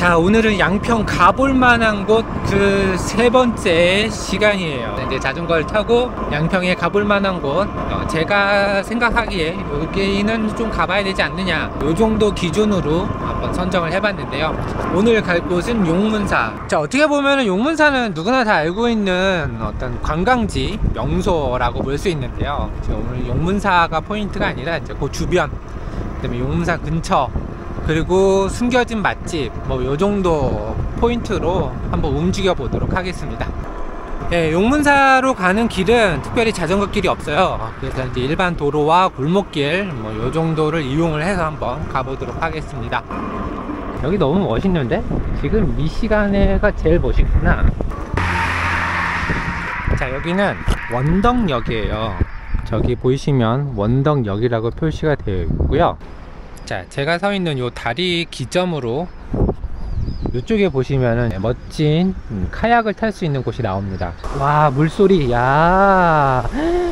자, 오늘은 양평 가볼 만한 곳 그 세 번째 시간이에요. 이제 자전거를 타고 양평에 가볼 만한 곳, 제가 생각하기에 여기는 좀 가봐야 되지 않느냐, 요 정도 기준으로 한번 선정을 해봤는데요. 오늘 갈 곳은 용문사. 자, 어떻게 보면 용문사는 누구나 다 알고 있는 어떤 관광지 명소라고 볼 수 있는데요. 오늘 용문사가 포인트가 아니라 이제 그 주변, 그다음에 용문사 근처, 그리고 숨겨진 맛집, 뭐 요정도 포인트로 한번 움직여 보도록 하겠습니다. 네, 용문사로 가는 길은 특별히 자전거 길이 없어요. 그래서 이제 일반 도로와 골목길 뭐 요정도를 이용을 해서 한번 가보도록 하겠습니다. 여기 너무 멋있는데? 지금 이 시간에가 제일 멋있구나. 자, 여기는 원덕역이에요. 저기 보이시면 원덕역이라고 표시가 되어 있고요. 자, 제가 서 있는 요 다리 기점으로 이쪽에 보시면은 멋진 카약을 탈 수 있는 곳이 나옵니다. 와, 물소리, 야,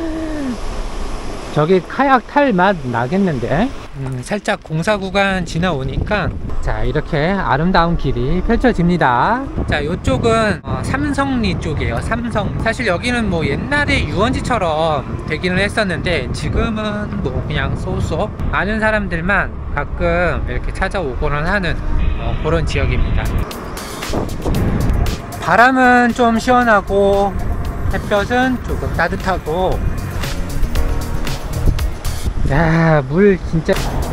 저기 카약 탈 맛 나겠는데? 살짝 공사 구간 지나오니까 자, 이렇게 아름다운 길이 펼쳐집니다. 자, 요쪽은 삼성리 쪽이에요. 삼성. 사실 여기는 뭐 옛날에 유원지처럼 되기는 했었는데 지금은 뭐 그냥 쏘쏘 아는 사람들만 가끔 이렇게 찾아오고는 하는 그런 지역입니다. 바람은 좀 시원하고 햇볕은 조금 따뜻하고, 야, 물 진짜.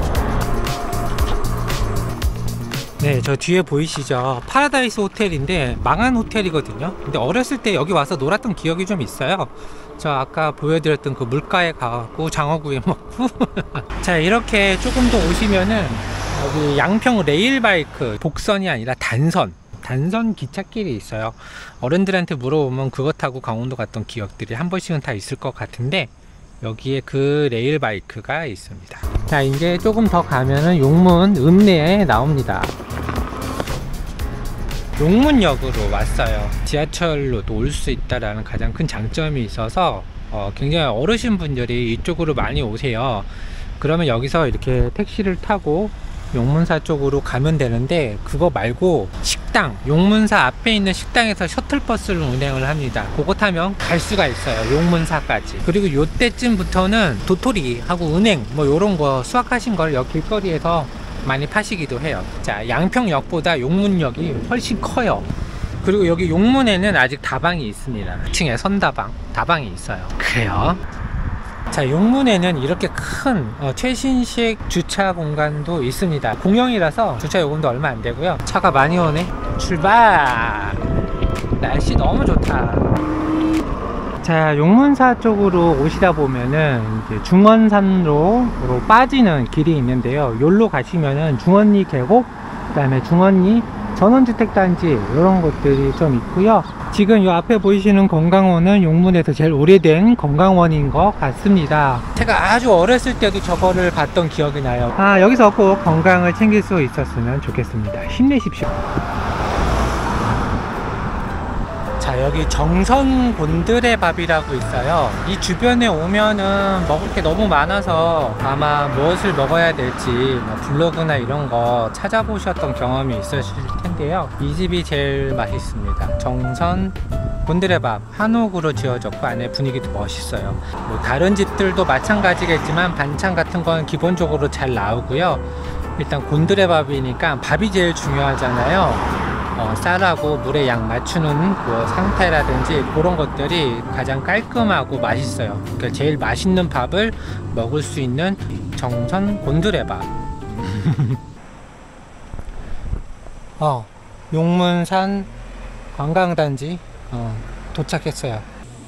네, 저 뒤에 보이시죠? 파라다이스 호텔인데 망한 호텔이거든요. 근데 어렸을 때 여기 와서 놀았던 기억이 좀 있어요. 저 아까 보여드렸던 그 물가에 가고 장어구이 먹고 자, 이렇게 조금 더 오시면은 여기 양평 레일바이크, 복선이 아니라 단선 기찻길이 있어요. 어른들한테 물어보면 그거 타고 강원도 갔던 기억들이 한 번씩은 다 있을 것 같은데 여기에 그 레일바이크가 있습니다. 자, 이제 조금 더 가면은 용문 읍내에 나옵니다. 용문역으로 왔어요. 지하철로도 올 수 있다라는 가장 큰 장점이 있어서 굉장히 어르신 분들이 이쪽으로 많이 오세요. 그러면 여기서 이렇게 택시를 타고 용문사 쪽으로 가면 되는데, 그거 말고 식당, 용문사 앞에 있는 식당에서 셔틀버스를 운행을 합니다. 그거 타면 갈 수가 있어요, 용문사까지. 그리고 요때쯤부터는 도토리하고 은행 뭐 요런 거 수확하신 걸 여기 길거리에서 많이 파시기도 해요. 자, 양평역보다 용문역이 훨씬 커요. 그리고 여기 용문에는 아직 다방이 있습니다. 2층에 선다방, 다방이 있어요. 그래요. 자, 용문에는 이렇게 큰 최신식 주차 공간도 있습니다. 공영이라서 주차 요금도 얼마 안 되고요. 차가 많이 오네. 출발! 날씨 너무 좋다. 자, 용문사 쪽으로 오시다 보면은 이제 중원산로로 빠지는 길이 있는데요. 여기로 가시면은 중원리 계곡, 그 다음에 중원리 전원주택단지 이런 것들이 좀 있고요. 지금 이 앞에 보이시는 건강원은 용문에서 제일 오래된 건강원인 것 같습니다. 제가 아주 어렸을 때도 저거를 봤던 기억이 나요. 아, 여기서 꼭 건강을 챙길 수 있었으면 좋겠습니다. 힘내십시오. 자, 여기 정선 곤드레밥이라고 있어요. 이 주변에 오면은 먹을 게 너무 많아서 아마 무엇을 먹어야 될지 블로그나 이런 거 찾아보셨던 경험이 있으실 텐데요. 이 집이 제일 맛있습니다. 정선 곤드레밥, 한옥으로 지어졌고 안에 분위기도 멋있어요. 뭐 다른 집들도 마찬가지겠지만 반찬 같은 건 기본적으로 잘 나오고요. 일단 곤드레밥이니까 밥이 제일 중요하잖아요. 쌀하고 물의 양 맞추는 그 상태라든지 그런 것들이 가장 깔끔하고 맛있어요. 그러니까 제일 맛있는 밥을 먹을 수 있는 정선 곤드레밥. 용문산 관광단지 도착했어요.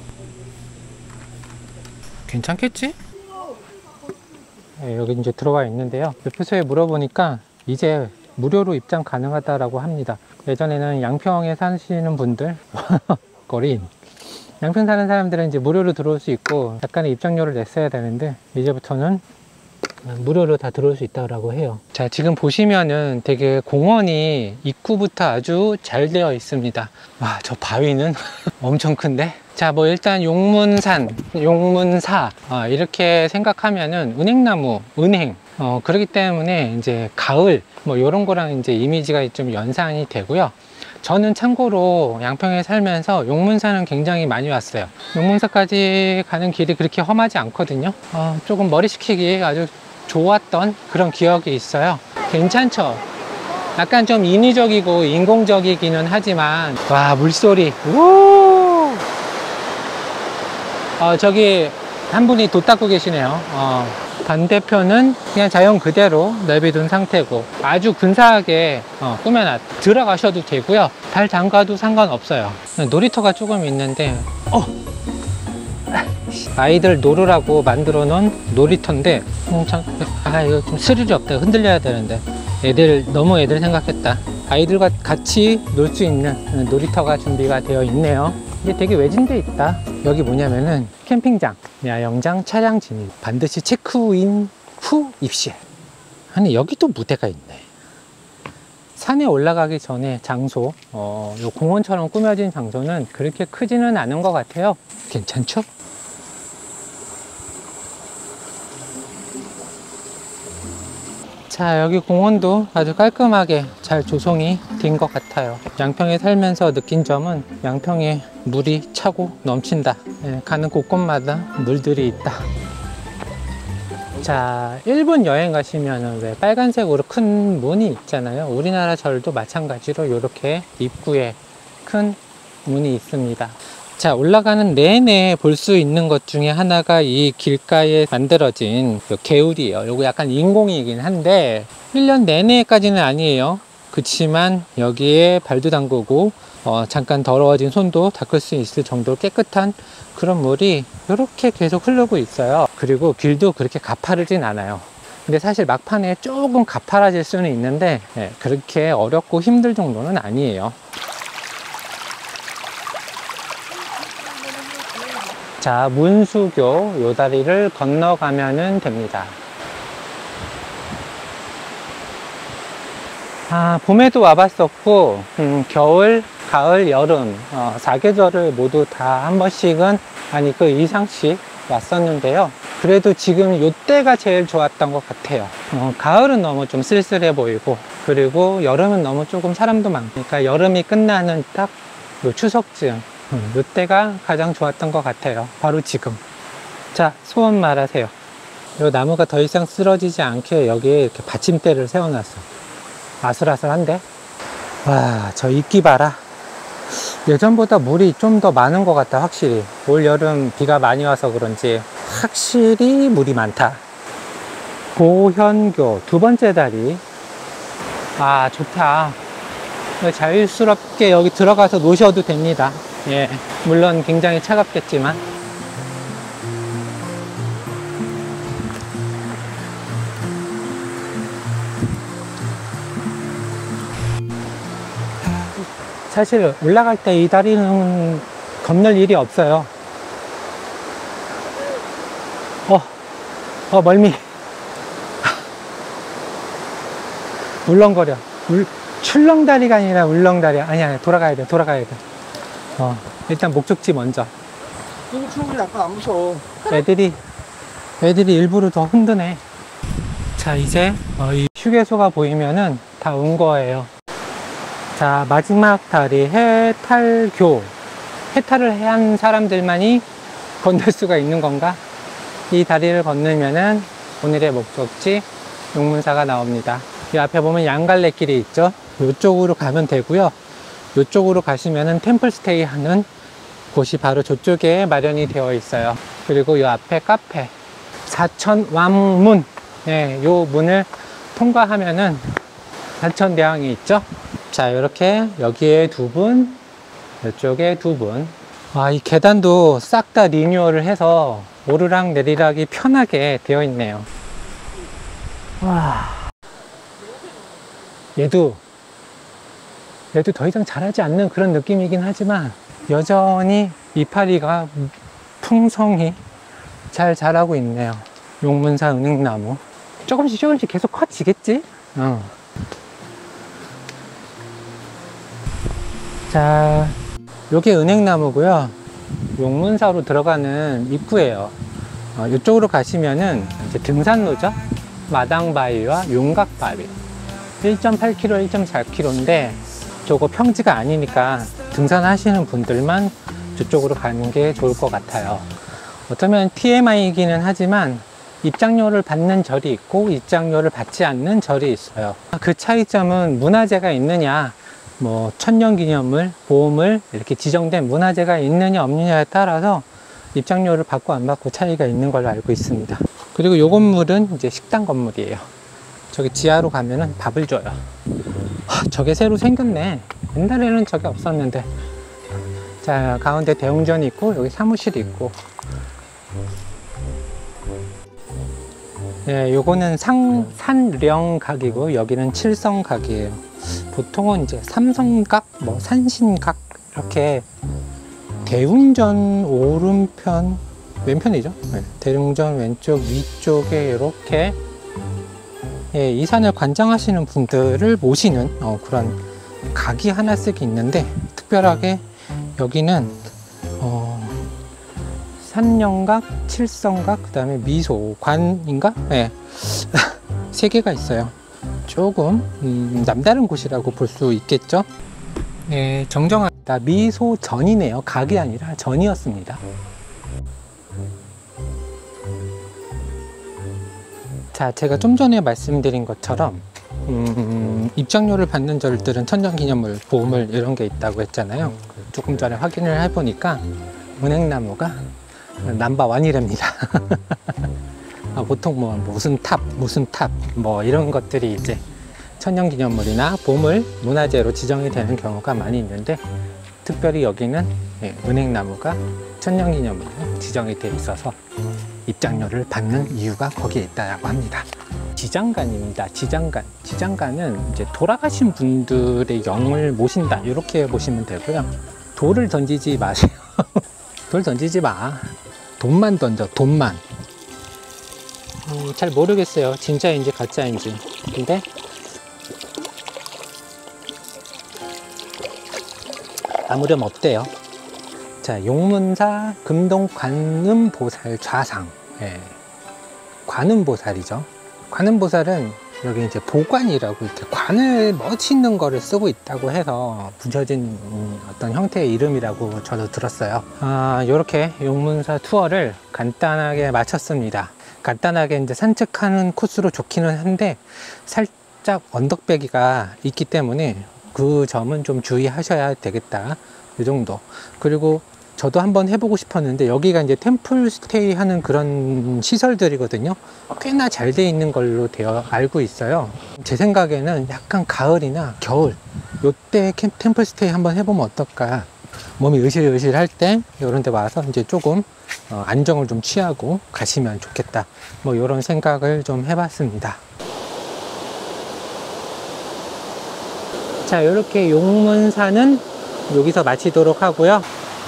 괜찮겠지? 네, 여기 이제 들어와 있는데요. 옆에서 물어보니까 이제 무료로 입장 가능하다라고 합니다. 예전에는 양평에 사시는 분들 거린 양평 사는 사람들은 이제 무료로 들어올 수 있고 약간의 입장료를 냈어야 되는데 이제부터는 무료로 다 들어올 수 있다고 해요. 자, 지금 보시면은 되게 공원이 입구부터 아주 잘 되어 있습니다. 와, 저 바위는 엄청 큰데? 자, 뭐 일단 용문산, 용문사 이렇게 생각하면은 은행나무, 은행 그렇기 때문에 이제 가을 뭐 이런 거랑 이제 이미지가 좀 연상이 되고요. 저는 참고로 양평에 살면서 용문사는 굉장히 많이 왔어요. 용문사까지 가는 길이 그렇게 험하지 않거든요. 조금 머리 식히기 아주 좋았던 그런 기억이 있어요. 괜찮죠? 약간 좀 인위적이고 인공적이기는 하지만, 와, 물소리. 우! 저기 한 분이 돛 닦고 계시네요. 반대편은 그냥 자연 그대로 내비둔 상태고 아주 근사하게 꾸며놨. 들어가셔도 되고요. 발 담가도 상관없어요. 놀이터가 조금 있는데 아이들 놀으라고 만들어 놓은 놀이터인데 이거 좀 스릴이 없다. 흔들려야 되는데 너무 애들 생각했다. 아이들과 같이 놀 수 있는 놀이터가 준비가 되어 있네요. 이게 되게 외진데 있다. 여기 뭐냐면은 캠핑장, 야영장, 차량 진입 반드시 체크인 후 입실. 아니 여기도 무대가 있네. 산에 올라가기 전에 장소, 요 공원처럼 꾸며진 장소는 그렇게 크지는 않은 것 같아요. 괜찮죠? 자, 여기 공원도 아주 깔끔하게 잘 조성이 된 것 같아요. 양평에 살면서 느낀 점은 양평에 물이 차고 넘친다. 가는 곳곳마다 물들이 있다. 자, 일본 여행 가시면은 왜 빨간색으로 큰 문이 있잖아요. 우리나라 절도 마찬가지로 이렇게 입구에 큰 문이 있습니다. 자, 올라가는 내내 볼 수 있는 것 중에 하나가 이 길가에 만들어진 개울이에요. 요거 약간 인공이긴 한데 1년 내내까지는 아니에요. 그치만 여기에 발도 담그고 잠깐 더러워진 손도 닦을 수 있을 정도로 깨끗한 그런 물이 이렇게 계속 흐르고 있어요. 그리고 길도 그렇게 가파르진 않아요. 근데 사실 막판에 조금 가파라질 수는 있는데 그렇게 어렵고 힘들 정도는 아니에요. 자, 문수교 요 다리를 건너가면 됩니다. 봄에도 와봤었고 겨울, 가을, 여름 4계절을 모두 다 한 번씩은 아니 그 이상씩 왔었는데요. 그래도 지금 요때가 제일 좋았던 것 같아요. 가을은 너무 좀 쓸쓸해 보이고 그리고 여름은 너무 조금 사람도 많으니까 여름이 끝나는 딱 요 추석쯤 이때가 가장 좋았던 것 같아요. 바로 지금. 자, 소원 말하세요. 이 나무가 더 이상 쓰러지지 않게 여기에 이렇게 받침대를 세워놨어. 아슬아슬한데? 와, 저 이끼 봐라. 예전보다 물이 좀 더 많은 것 같다. 확실히 올 여름 비가 많이 와서 그런지 확실히 물이 많다. 보현교 두 번째 다리. 좋다. 자유스럽게 여기 들어가서 노셔도 됩니다. 예, 물론 굉장히 차갑겠지만. 사실 올라갈 때 이 다리는 건널 일이 없어요. 멀미. 울렁거려. 출렁다리가 아니라 울렁다리. 아니야, 돌아가야 돼. 일단 목적지 먼저. 이거 충분히 약간 안 무서워. 애들이 일부러 더 흔드네. 자, 이제 이 휴게소가 보이면은 다 온 거예요. 자, 마지막 다리 해탈교. 해탈을 한 사람들만이 건널 수가 있는 건가? 이 다리를 건너면은 오늘의 목적지 용문사가 나옵니다. 이 앞에 보면 양갈래길이 있죠. 이쪽으로 가면 되고요. 이쪽으로 가시면은 템플스테이 하는 곳이 바로 저쪽에 마련이 되어 있어요. 그리고 이 앞에 카페 사천왕문, 요 문을 통과하면은 사천대왕이 있죠. 자, 이렇게 여기에 두 분, 이쪽에 두 분. 이 계단도 싹 다 리뉴얼을 해서 오르락 내리락이 편하게 되어 있네요. 와, 얘도 더 이상 자라지 않는 그런 느낌이긴 하지만 여전히 이파리가 풍성히 잘 자라고 있네요. 용문사 은행나무 조금씩 계속 커지겠지? 자, 요게 은행나무고요. 용문사로 들어가는 입구예요. 이쪽으로 가시면은 이제 등산로죠. 마당바위와 윤곽바위 1.8km, 1.4km인데 저거 평지가 아니니까 등산하시는 분들만 저쪽으로 가는 게 좋을 것 같아요. 어쩌면 TMI이기는 하지만 입장료를 받는 절이 있고 입장료를 받지 않는 절이 있어요. 그 차이점은 문화재가 있느냐, 뭐 천년기념물, 보물 이렇게 지정된 문화재가 있느냐 없느냐에 따라서 입장료를 받고 안 받고 차이가 있는 걸로 알고 있습니다. 그리고 이 건물은 이제 식당 건물이에요. 저기 지하로 가면은 밥을 줘요. 저게 새로 생겼네. 옛날에는 저게 없었는데. 자, 가운데 대웅전이 있고 여기 사무실이 있고. 네, 요거는 산령각이고 여기는 칠성각이에요. 보통은 이제 삼성각, 뭐 산신각 이렇게 대웅전 오른편 왼편이죠. 네, 대웅전 왼쪽 위쪽에 이렇게 예, 이 산을 관장하시는 분들을 모시는 그런 각이 하나씩 있는데 특별하게 여기는 산령각, 칠성각, 그 다음에 미소관인가? 네. 세 개가 있어요. 조금 남다른 곳이라고 볼 수 있겠죠. 네, 정정하다. 미소전이네요. 각이 아니라 전이었습니다. 자, 제가 좀 전에 말씀드린 것처럼 입장료를 받는 절들은 천년기념물, 보물 이런 게 있다고 했잖아요. 조금 전에 확인을 해보니까 은행나무가 넘버원이랍니다. 보통 뭐 무슨 탑 뭐 이런 것들이 이제 천년기념물이나 보물, 문화재로 지정이 되는 경우가 많이 있는데 특별히 여기는 은행나무가 천년기념물로 지정이 되어 있어서 입장료를 받는 이유가 거기에 있다고 합니다. 지장간입니다. 지장간은 이제 돌아가신 분들의 영을 모신다 이렇게 보시면 되고요. 돌을 던지지 마세요. 돌 던지지 마. 돈만 던져. 돈만. 잘 모르겠어요. 진짜인지 가짜인지. 근데 아무렴 없대요. 자, 용문사 금동관음보살 좌상. 예. 관음보살이죠. 관음보살은 여기 이제 보관이라고 이렇게 관을 멋있는 거를 쓰고 있다고 해서 붙여진 어떤 형태의 이름이라고 저도 들었어요. 이렇게 용문사 투어를 간단하게 마쳤습니다. 간단하게 이제 산책하는 코스로 좋기는 한데 살짝 언덕배기가 있기 때문에 그 점은 좀 주의하셔야 되겠다. 이 정도. 그리고 저도 한번 해보고 싶었는데 여기가 이제 템플 스테이 하는 그런 시설들이거든요. 꽤나 잘 돼 있는 걸로 알고 있어요. 제 생각에는 약간 가을이나 겨울 요때 템플 스테이 한번 해보면 어떨까. 몸이 으실으실 할 때 이런 데 와서 이제 조금 안정을 좀 취하고 가시면 좋겠다. 뭐 이런 생각을 좀 해봤습니다. 자, 이렇게 용문사는 여기서 마치도록 하고요.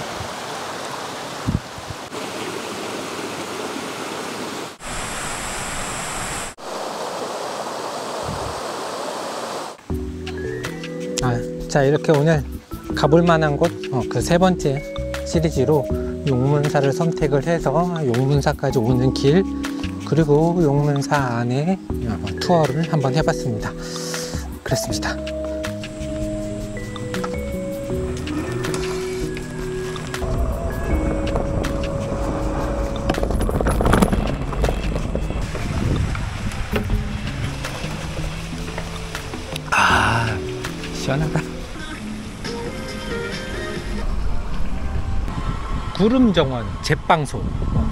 자, 이렇게 오늘 가볼 만한 곳 그 세 번째 시리즈로 용문사를 선택을 해서 용문사까지 오는 길 그리고 용문사 안에 투어를 한번 해봤습니다. 그렇습니다. 시원하다. 구름정원 제빵소.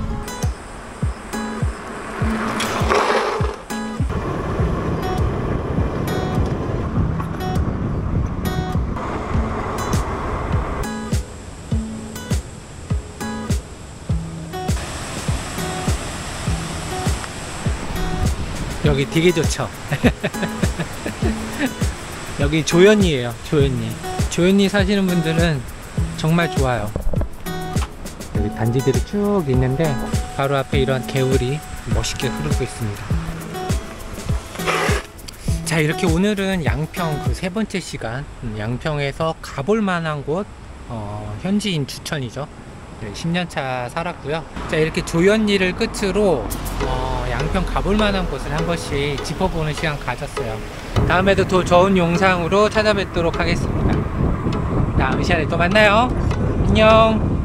여기 되게 좋죠. 여기 조연이에요. 조연이 사시는 분들은 정말 좋아요. 여기 단지들이 쭉 있는데 바로 앞에 이런 개울이 멋있게 흐르고 있습니다. 자, 이렇게 오늘은 양평 그 세 번째 시간 양평에서 가볼 만한 곳 현지인 추천이죠. 네, 10년차 살았고요. 자, 이렇게 조연리를 끝으로 양평 가볼 만한 곳을 한 번씩 짚어보는 시간 가졌어요. 다음에도 더 좋은 영상으로 찾아뵙도록 하겠습니다. 다음 시간에 또 만나요. 안녕.